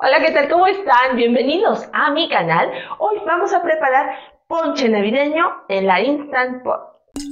Hola, ¿qué tal? ¿Cómo están? Bienvenidos a mi canal. Hoy vamos a preparar ponche navideño en la Instant Pot.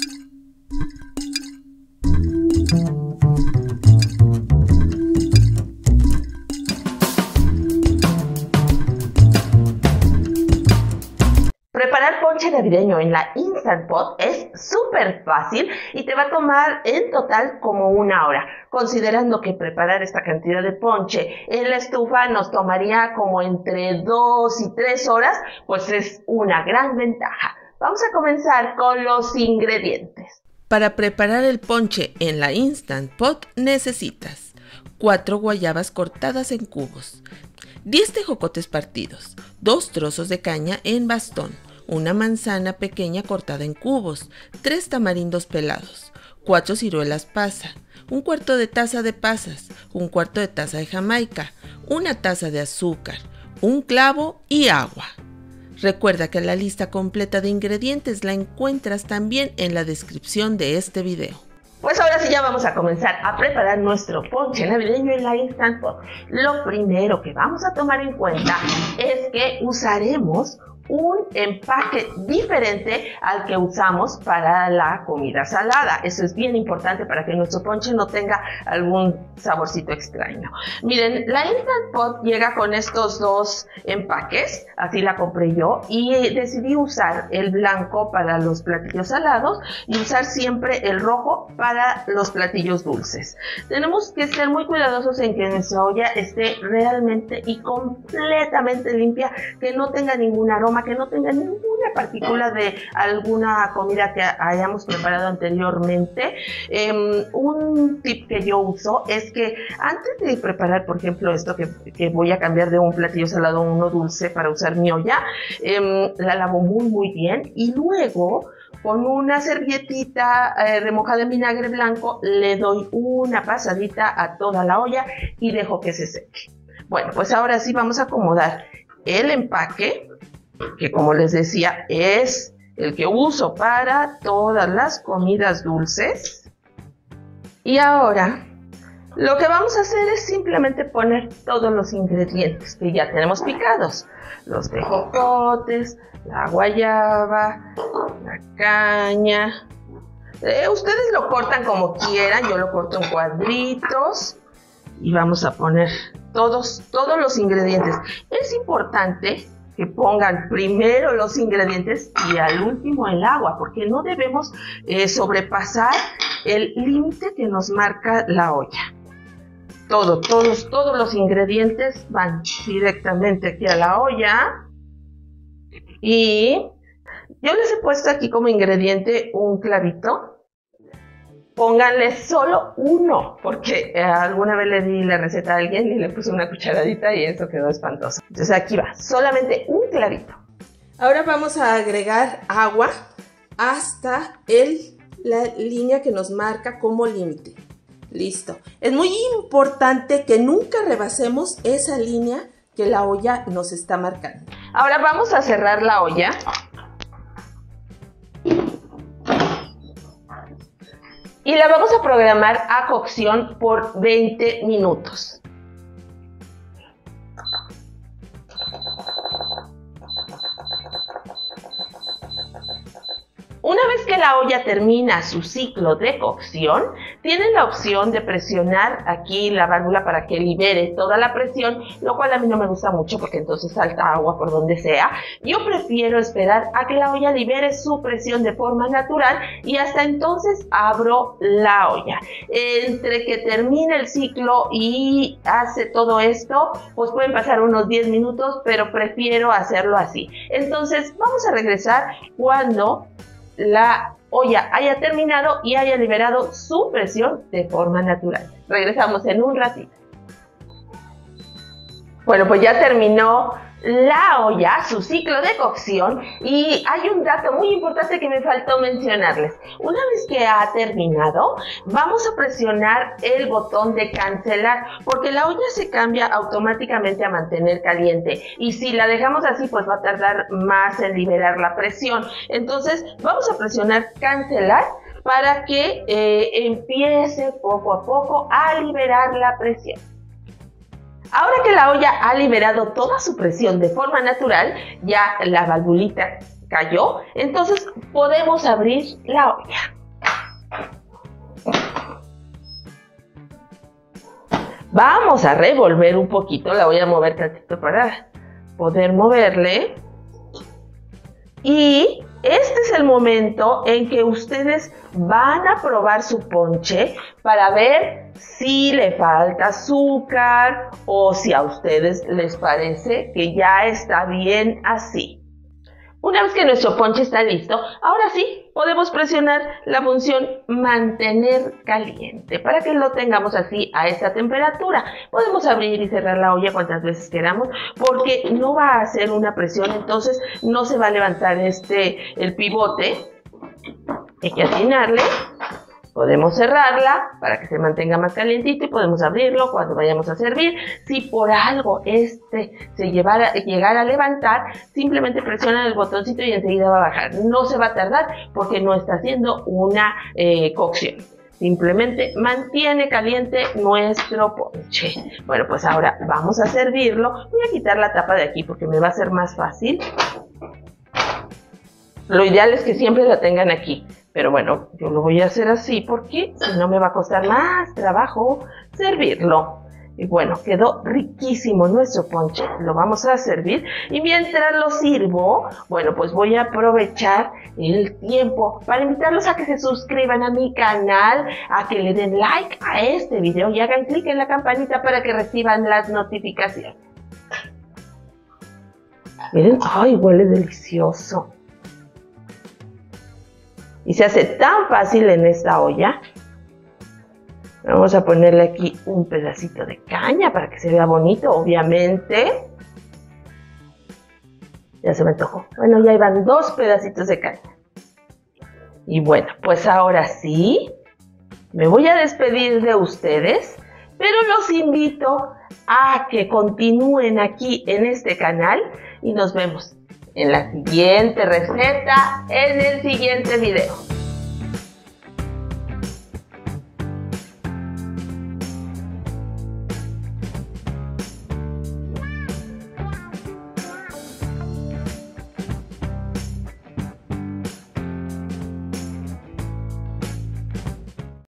Preparar ponche navideño en la Instant Pot es súper fácil y te va a tomar en total como 1 hora. Considerando que preparar esta cantidad de ponche en la estufa nos tomaría como entre 2 y 3 horas, pues es una gran ventaja. Vamos a comenzar con los ingredientes. Para preparar el ponche en la Instant Pot necesitas 4 guayabas cortadas en cubos, 10 tejocotes partidos, 2 trozos de caña en bastón, una manzana pequeña cortada en cubos, 3 tamarindos pelados, 4 ciruelas pasa, 1/4 de taza de pasas, 1/4 de taza de jamaica, 1 taza de azúcar, 1 clavo y agua. Recuerda que la lista completa de ingredientes la encuentras también en la descripción de este video. Pues ahora sí ya vamos a comenzar a preparar nuestro ponche navideño en la Instant Pot. Lo primero que vamos a tomar en cuenta es que usaremos un empaque diferente al que usamos para la comida salada. Eso es bien importante para que nuestro ponche no tenga algún saborcito extraño. Miren, la Instant Pot llega con estos dos empaques, así la compré yo, y decidí usar el blanco para los platillos salados y usar siempre el rojo para los platillos dulces. Tenemos que ser muy cuidadosos en que nuestra olla esté realmente y completamente limpia, que no tenga ningún aroma, que no tenga ninguna partícula de alguna comida que hayamos preparado anteriormente. Un tip que yo uso es que antes de preparar, por ejemplo, esto que voy a cambiar de un platillo salado a uno dulce para usar mi olla, la lavo muy bien y luego con una servilletita remojada en vinagre blanco le doy una pasadita a toda la olla y dejo que se seque. Bueno, pues ahora sí vamos a acomodar el empaque, que como les decía es el que uso para todas las comidas dulces. Y ahora lo que vamos a hacer es simplemente poner todos los ingredientes que ya tenemos picados: los tejocotes, la guayaba, la caña. Ustedes lo cortan como quieran, yo lo corto en cuadritos y vamos a poner todos los ingredientes. Es importante que pongan primero los ingredientes y al último el agua, porque no debemos sobrepasar el límite que nos marca la olla. Todos los ingredientes van directamente aquí a la olla. Y yo les he puesto aquí como ingrediente un clavito. Pónganle solo uno, porque alguna vez le di la receta a alguien y le puse una cucharadita y eso quedó espantoso. Entonces aquí va, solamente un clavito. Ahora vamos a agregar agua hasta la línea que nos marca como límite. Listo. Es muy importante que nunca rebasemos esa línea que la olla nos está marcando. Ahora vamos a cerrar la olla. Y la vamos a programar a cocción por 20 minutos. Una vez que la olla termina su ciclo de cocción, tienen la opción de presionar aquí la válvula para que libere toda la presión, lo cual a mí no me gusta mucho porque entonces salta agua por donde sea. Yo prefiero esperar a que la olla libere su presión de forma natural y hasta entonces abro la olla. Entre que termine el ciclo y hace todo esto, pues pueden pasar unos 10 minutos, pero prefiero hacerlo así. Entonces vamos a regresar cuando la olla haya terminado y haya liberado su presión de forma natural. Regresamos en un ratito. Bueno, pues ya terminó la olla, su ciclo de cocción, y hay un dato muy importante que me faltó mencionarles. Una vez que ha terminado, vamos a presionar el botón de cancelar, porque la olla se cambia automáticamente a mantener caliente, y si la dejamos así, pues va a tardar más en liberar la presión. Entonces, vamos a presionar cancelar para que empiece poco a poco a liberar la presión. Ahora que la olla ha liberado toda su presión de forma natural, ya la valvulita cayó, entonces podemos abrir la olla. Vamos a revolver un poquito, la voy a mover tantito para poder moverle. Y este es el momento en que ustedes van a probar su ponche para ver si le falta azúcar o si a ustedes les parece que ya está bien así. Una vez que nuestro ponche está listo, ahora sí podemos presionar la función mantener caliente para que lo tengamos así a esta temperatura. Podemos abrir y cerrar la olla cuantas veces queramos porque no va a hacer una presión, entonces no se va a levantar el pivote. Hay que atinarle. Podemos cerrarla para que se mantenga más calientito y podemos abrirlo cuando vayamos a servir. Si por algo se llegara a levantar, simplemente presionan el botoncito y enseguida va a bajar. No se va a tardar porque no está haciendo una cocción. Simplemente mantiene caliente nuestro ponche. Bueno, pues ahora vamos a servirlo. Voy a quitar la tapa de aquí porque me va a ser más fácil. Lo ideal es que siempre la tengan aquí. Pero bueno, yo lo voy a hacer así porque si no me va a costar más trabajo servirlo. Y bueno, quedó riquísimo nuestro ponche. Lo vamos a servir. Y mientras lo sirvo, bueno, pues voy a aprovechar el tiempo para invitarlos a que se suscriban a mi canal, a que le den like a este video y hagan clic en la campanita para que reciban las notificaciones. Miren, ¡ay, huele delicioso! Y se hace tan fácil en esta olla. Vamos a ponerle aquí un pedacito de caña para que se vea bonito, obviamente. Ya se me antojó. Bueno, ya iban 2 pedacitos de caña. Y bueno, pues ahora sí, me voy a despedir de ustedes, pero los invito a que continúen aquí en este canal y nos vemos en la siguiente receta, en el siguiente video.